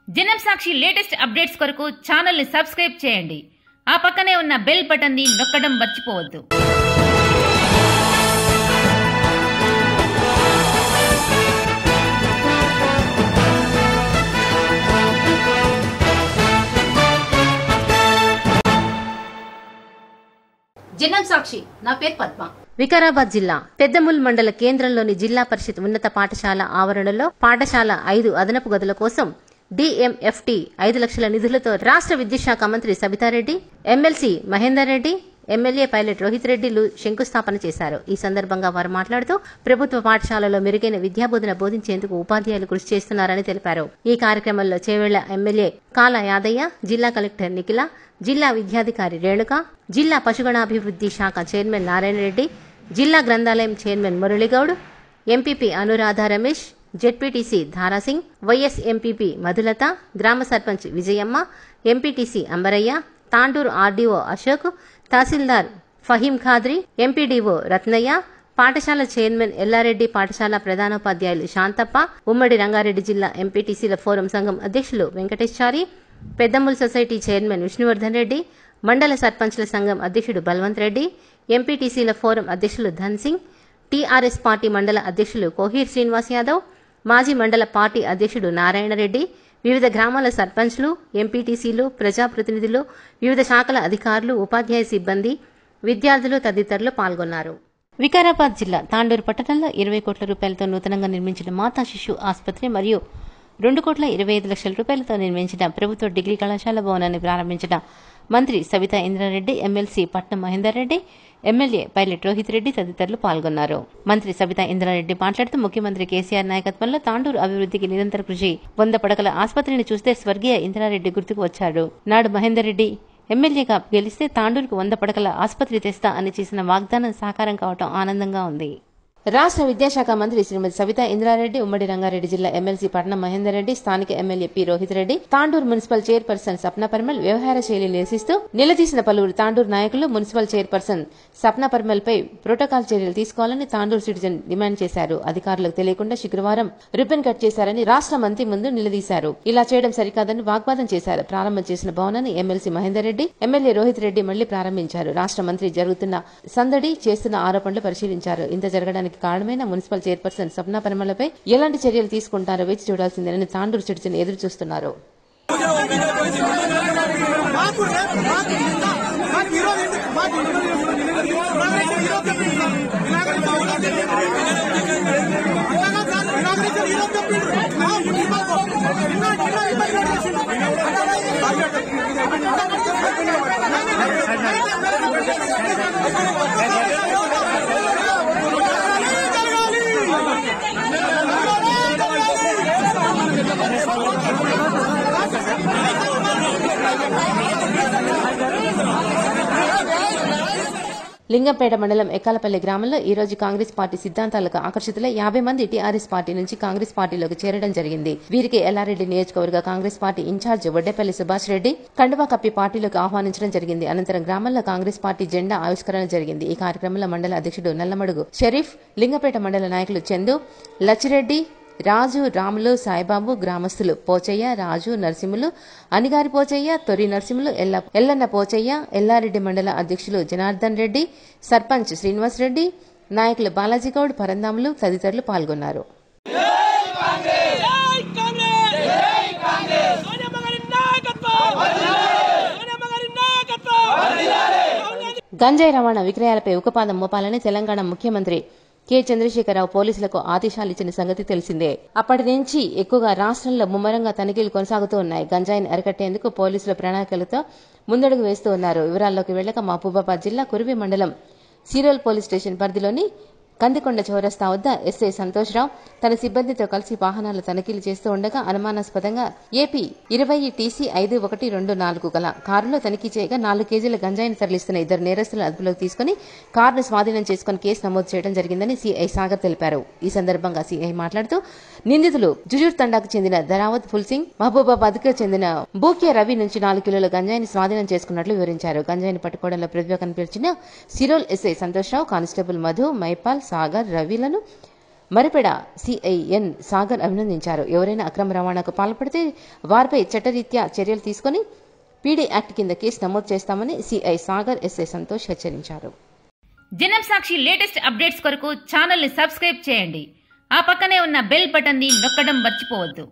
జనం Sakshi latest updates కొరకు channel ని సబ్స్క్రైబ్ చేయండి. ఆ పక్కనే ఉన్న బెల్ బటన్ ని నొక్కడం మర్చిపోవద్దు. జనం సాక్షి. నా పేరు పద్మ. వికారాబాద్ జిల్లా పెద్దముల్ మండల కేంద్రంలోని జిల్లా పరిషత్ ఉన్నత పాఠశాల ఆవరణలో పాఠశాల 5 అదనపు గదుల కోసం డిఎంఎఫ్టి 5 లక్షల నిధులతో రాష్ట్ర విద్యాశాఖ మంత్రి Sabitha Reddy, MLC Mahender Reddy, MLA pilot Rohit రెడ్డిలు శంకుస్థాపన చేశారు. ఈ సందర్భంగా వారు మాట్లాడుతూ ప్రభుత్వ పాఠశాలలో మెరుగైన విద్యాబోధన బోధించేందుకు ఉపాధ్యాయులు కృషి చేస్తున్నారని తెలిపారు. ఈ కార్యక్రమంలో చేవెళ్ల ఎమ్మెల్యే కాల యాదయ్య, జిల్లా కలెక్టర్ నిఖిల, జిల్లా విద్యాధికారి రేణుక, జిల్లా పశుగణాభివృద్ధి శాఖ చైర్మన్ నారాయణ రెడ్డి, జిల్లా గ్రంథాలయం chairman Murali Goud, MPP Anuradha Ramesh, ZPTC Dharasingh, vice MPP Madhulatha, గ్రామ sarpanch Vijayamma, MPTC Ambaraiah, Tandur RDO Ashok, tahsildar Faheem Khadri, MPDO Ratnaiah, పాఠశాల చైర్మన్ ఎల్లారెడ్డి, పాఠశాల ప్రధానోపాధ్యాయులు శాంతప్ప, ఉమ్మడి రంగారెడ్డి జిల్లా ఎంపీటీసీల ఫోరం సంఘం అధ్యక్షులు వెంకటేశ్చారి, పెద్దముల్ సొసైటీ చైర్మన్ విష్ణువర్ధన్ రెడ్డి, మండల సర్పంచ్ల సంఘం అధ్యక్షుడు బల్వంత్ రెడ్డి, ఎంపీటీసీల ఫోరం అధ్యక్షులు ధన్ సింగ్, టీఆర్ఎస్ పార్టీ మండల అధ్యక్షులు కోహీర్ శ్రీనివాస్ యాదవ్, మాజీ మండల పార్టీ అధ్యక్షుడు నారాయణ రెడ్డి, వివిధ గ్రామాల సర్పంచ్లు, ఎంపీటీసీలు, ప్రజాప్రతినిధులు, వివిధ శాఖల అధికారులు, ఉపాధ్యాయ సిబ్బంది, విద్యార్థులు తదితరులు పాల్గొన్నారు. వికారాబాద్ జిల్లా తాండూరు పట్టణంలో 20 కోట్ల రూపాయలతో నూతనంగా నిర్మించిన మాతా శిశు ఆసుపత్రి మరియు 2,25,00,000 రూపాయలతో నిర్మించిన ప్రభుత్వ డిగ్రీ కళాశాల భవనాన్ని ప్రారంభించిన మంత్రి Sabitha Indra Reddy, MLC Patnam Mahender Reddy, MLA pilot Rohit Reddy తదితరులు పాల్గొన్నారు. మంత్రి సబితా ఇంద్రారెడ్డి మాట్లాడుతూ ముఖ్యమంత్రి కేసీఆర్ నాయకత్వంలో తాండూరు అభివృద్ధికి నిరంతర కృషి, 100 పడకల ఆసుపత్రిని చూస్తే స్వర్గీయ ఇంద్రారెడ్డి గుర్తుకు వచ్చాడు. నాడు మహేందర్ రెడ్డి ఎమ్మెల్యేగా గెలిస్తే తాండూరుకు 100 పడకల ఆసుపత్రి తెస్తా అని చేసిన వాగ్దానం సాకారం కావడం ఆనందంగా ఉంది. రాష్ట్ర విద్యాశాఖ మంత్రి శ్రీమతి సబితా ఇంద్రారెడ్డి, ఉమ్మడి రంగారెడ్డి జిల్లా ఎమ్మెల్సీ పట్నం మహేందర్ రెడ్డి, స్థానిక MLA P Rohit Reddy, Tandur municipal chairperson Sapna Parimal వ్యవహార శైలి నిరసిస్తూ నిలదీసిన పలువురు తాండూరు నాయకులు మున్సిపల్ చైర్పర్సన్ సప్న పరిమల్ పై ప్రోటోకాల్ చర్యలు తీసుకోవాలని తాండూరు సిటిజన్ డిమాండ్ చేశారు. అధికారులకు తెలియకుండా శుక్రవారం రిబ్బన్ కట్ చేశారని రాష్ట్ర మంత్రి ముందు నిలదీశారు. ఇలా చేయడం సరికాదని వాగ్వాదం చేశారు. ప్రారంభం చేసిన భవనాన్ని ఎమ్మెల్సీ మహేందర్ రెడ్డి, ఎమ్మెల్యే రోహిత్ రెడ్డి మళ్లీ ప్రారంభించారు. రాష్ట్ర మంత్రి జరుగుతున్న సందడి, చేస్తున్న ఆరోపణలు పరిశీలించారు. ఇంత జరగడానికి కారణమైన మున్సిపల్ చైర్పర్సన్ సప్నా పరిమళపై ఎలాంటి చర్యలు తీసుకుంటారో వేచి చూడాల్సిందేనని తాండూరు సిటిజన్ ఎదురు చూస్తున్నారు. లింగంపేట మండలం ఎక్కాలపల్లి గ్రామంలో ఈ రోజు కాంగ్రెస్ పార్టీ సిద్ధాంతాలకు ఆకర్షితులై 50 మంది టీఆర్ఎస్ పార్టీ నుంచి కాంగ్రెస్ పార్టీలోకి చేరడం జరిగింది. వీరికి ఎల్లారెడ్డి నియోజకవర్గ Congress party incharge Vaddepalli Subhash Reddy కండువా కప్పి పార్టీలోకి ఆహ్వానించడం జరిగింది. అనంతరం గ్రామంలో కాంగ్రెస్ పార్టీ జెండా ఆవిష్కరణ జరిగింది. ఈ కార్యక్రమంలో మండల అధ్యక్షుడు నల్లమడుగు షరీఫ్, లింగంపేట మండల నాయకులు చందు, లచ్చిరెడ్డి, రాజు, రాములు, సాయిబాబు, గ్రామస్తులు పోచయ్య, రాజు, నరసింహులు, అనిగారి పోచయ్య, తొరి నరసింహులు, ఎల్లన్న పోచయ్య, ఎల్లారెడ్డి మండల అధ్యక్షులు జనార్దన్ రెడ్డి, సర్పంచ్ శ్రీనివాస్ రెడ్డి, నాయకులు బాలాజీగౌడ్, పరందాములు తదితరులు పాల్గొన్నారు. గంజాయి రవాణా విక్రయాలపై ఉక్కుపాదం మోపాలని తెలంగాణ ముఖ్యమంత్రి కె చంద్రశేఖరరావు పోలీసులకు ఆదేశాలు ఇచ్చిన సంగతి తెలిసిందే. అప్పటి నుంచి ఎక్కువగా రాష్ట్రంలో ముమ్మరంగా తనిఖీలు కొనసాగుతూ ఉన్నాయి. గంజాయిని అరికట్టేందుకు పోలీసుల ప్రణాళికలతో ముందడుగు వేస్తూ ఉన్నారు. వివరాల్లోకి వెళ్లక మహబూబాబాద్ జిల్లా కురివి మండలం సీరోల్ పోలీస్ స్టేషన్ పరిధిలోని కందికొండ చౌరస్తా వద్ద ఎస్ఐ సంతోష్రావు తన సిబ్బందితో కలిసి వాహనాల తనిఖీలు చేస్తూ ఉండగా అనుమానాస్పదంగా ఏపీ 20 TC 5124 గల కారులో తనిఖీ చేయగా 4 కేజీల గంజాయిని తరలిస్తున్న 2 నేరస్తులను అదుపులోకి తీసుకుని కారును స్వాధీనం చేసుకుని కేసు నమోదు చేయడం జరిగిందని సిఐ సాగర్ తెలిపారు. ఈ సందర్భంగా సిఐ మాట్లాడుతూ నిందితులు జుజూర్ తండాకు చెందిన ధరావత్ ఫుల్సింగ్, మహబూబాబాద్కు చెందిన బూక్య రవి నుంచి 4 కిలోల గంజాయిని స్వాధీనం చేసుకున్నట్లు వివరించారు. గంజాయిని పట్టుకోవడంలో ప్రతిభ కనిపించిన సిరోల్ ఎస్ఐ సంతోష్రావు, కానిస్టేబుల్ మధు, మైపాల్, సాగర్, రవిలను మరిపెడ సిఐఎన్ సాగర్ అభినందించారు. ఎవరైనా అక్రమ రవాణాకు పాల్పడితే వారిపై చట్టరీత్యా చర్యలు తీసుకుని పీడీ యాక్ట్ కింద కేసు నమోదు చేస్తామని సిఐ సాగర్ ఎస్ఐ సంతోష్ హెచ్చరించారు. జనం సాక్షి లేటెస్ట్ అప్డేట్స్ కొరకు ఛానల్ ని సబ్స్క్రైబ్ చేయండి. ఆ పక్కనే ఉన్న బెల్ బటన్ ని నొక్కడం మర్చిపోవద్దు.